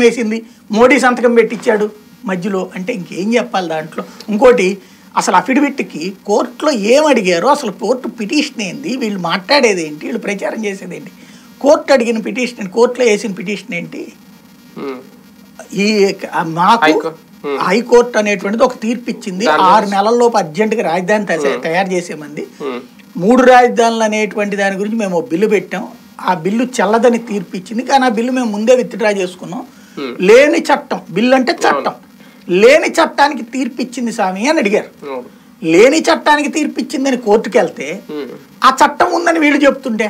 వేసింది, మోడీ సంతకం పెట్టించాడు మధ్యలో అంటే ఇంకేం చెప్పాలి దాంట్లో. ఇంకోటి అసలు అఫిడవిట్కి కోర్టులో ఏం అడిగారో, అసలు కోర్టు పిటిషన్ ఏంది, వీళ్ళు మాట్లాడేది ఏంటి, వీళ్ళు ప్రచారం చేసేది ఏంటి, కోర్టు అడిగిన పిటిషన్, కోర్టులో వేసిన పిటిషన్ ఏంటి. ఈ మాకు హైకోర్టు అనేటువంటిది ఒక తీర్పు ఇచ్చింది, 6 నెలల్లోపు అర్జెంటుగా రాజధాని తయారు చేసేమంది, 3 రాజధానులు అనేటువంటి దాని గురించి మేము బిల్లు పెట్టాం, ఆ బిల్లు చెల్లదని తీర్పు ఇచ్చింది, కానీ ఆ బిల్లు మేము ముందే విత్డ్రా చేసుకున్నాం, లేని చట్టం, బిల్లు అంటే చట్టం, లేని చట్టానికి తీర్పు ఇచ్చింది స్వామి అని అడిగారు. లేని చట్టానికి తీర్పు ఇచ్చిందని కోర్టుకు వెళ్తే ఆ చట్టం ఉందని వీళ్ళు చెప్తుంటే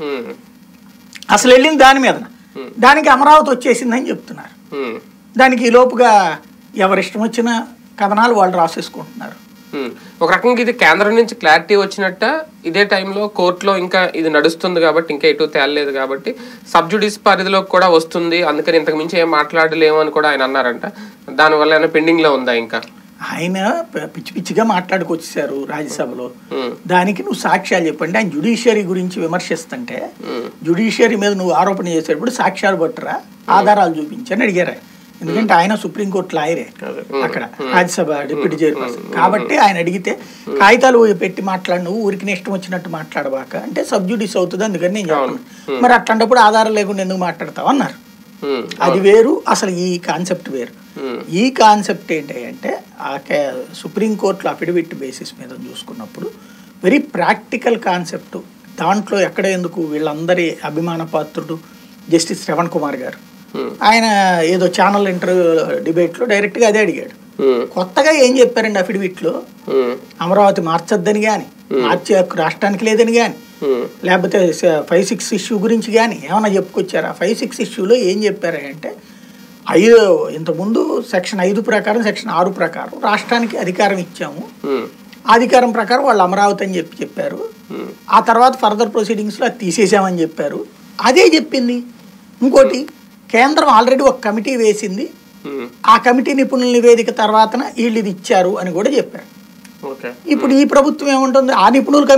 అసలు వెళ్ళింది దాని మీద, దానికి అమరావతి వచ్చేసిందని చెప్తున్నారు. దానికి ఈ లోపుగా ఎవరిష్టం వచ్చిన కథనాలు వాళ్ళు రాసేసుకుంటున్నారు. ఒక రకంగా ఇది కేంద్రం నుంచి క్లారిటీ వచ్చినట్ట, ఇదే టైంలో కోర్టులో ఇంకా ఇది నడుస్తుంది కాబట్టి ఇంకా ఎటు తేలలేదు కాబట్టి సబ్జుడిస్ పరిధిలోకి కూడా వస్తుంది, అందుకని ఇంతకు మించి ఏం మాట్లాడలేము అని కూడా ఆయన అన్నారంట. దానివల్ల ఏమైనా పెండింగ్ లో ఉందా? ఇంకా ఆయన పిచ్చి పిచ్చిగా మాట్లాడుకొచ్చేసారు రాజ్యసభలో, దానికి నువ్వు సాక్ష్యాలు చెప్పండి. ఆయన జ్యుడిషియరీ గురించి విమర్శిస్తుంటే జ్యుడిషియరీ మీద నువ్వు ఆరోపణ చేసేటప్పుడు సాక్ష్యాలు పట్టురా, ఆధారాలు చూపించని అడిగారు. ఎందుకంటే ఆయన సుప్రీంకోర్టు లాయరే అక్కడ, రాజ్యసభ డిప్యూటీ చైర్పర్సన్ కాబట్టి ఆయన అడిగితే కాగితాలు పెట్టి మాట్లాడి నువ్వు ఊరికి ఇష్టం వచ్చినట్టు మాట్లాడబాక అంటే సబ్జుడిస్ అవుతుంది, అందుకని నేను చెప్పను. మరి అట్లాంటప్పుడు ఆధారం లేకుండా ఎందుకు మాట్లాడతావు అన్నారు. అది వేరు, అసలు ఈ కాన్సెప్ట్ వేరు. ఈ కాన్సెప్ట్ ఏంటంటే సుప్రీంకోర్టులో అఫిడవిట్ బేసిస్ మీద చూసుకున్నప్పుడు వెరీ ప్రాక్టికల్ కాన్సెప్ట్. దాంట్లో ఎక్కడ ఎందుకు వీళ్ళందరి అభిమాన పాత్రుడు జస్టిస్ శ్రవణ్ కుమార్ గారు, ఆయన ఏదో ఛానల్ ఇంటర్వ్యూ డిబేట్లో డైరెక్ట్గా అదే అడిగాడు. కొత్తగా ఏం చెప్పారండి అఫిడవిట్లో, అమరావతి మార్చొద్దని కానీ, మార్చే హక్కు రాష్ట్రానికి లేదని కానీ, లేకపోతే 5-6 ఇష్యూ గురించి కానీ ఏమైనా చెప్పుకొచ్చారా? 5-6 ఇష్యూలో ఏం చెప్పారంటే ఇంతకుముందు సెక్షన్ 5 ప్రకారం, సెక్షన్ 6 ప్రకారం రాష్ట్రానికి అధికారం ఇచ్చాము, అధికారం ప్రకారం వాళ్ళు అమరావతి అని చెప్పారు. ఆ తర్వాత ఫర్దర్ ప్రొసీడింగ్స్లో అది తీసేసామని చెప్పారు. అదే చెప్పింది. ఇంకోటి, కేంద్రం ఆల్రెడీ ఒక కమిటీ వేసింది, ఆ కమిటీ నిపుణుల నివేదిక తర్వాత వీళ్ళు ఇది ఇచ్చారు అని కూడా చెప్పారు. ఇప్పుడు ఈ ప్రభుత్వం ఏముంటుంది, ఆ నిపుణులు